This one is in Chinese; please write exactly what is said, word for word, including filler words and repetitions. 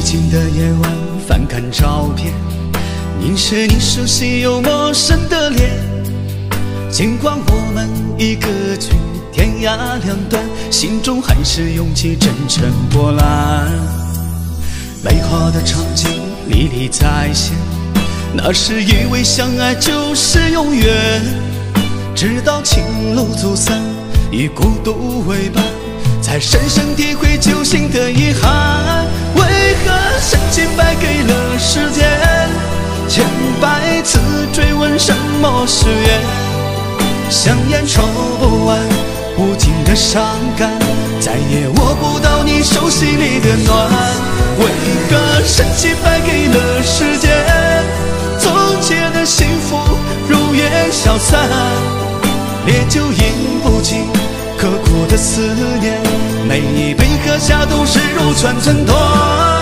静的夜晚，翻看照片，凝视你熟悉又陌生的脸。尽管我们已隔绝天涯两端，心中还是涌起阵阵波澜。美好的场景历历在现，那时以为相爱就是永远，直到情路走散，以孤独为伴，才深深体会旧情的遗憾。为何深情败给了时间？千百次追问什么是缘？香烟抽不完，无尽的伤感，再也握不到你手心里的暖。为何深情败给了时间？从前的幸福如烟消散，烈酒饮不尽刻骨的思念，每一杯喝下都是如串成团。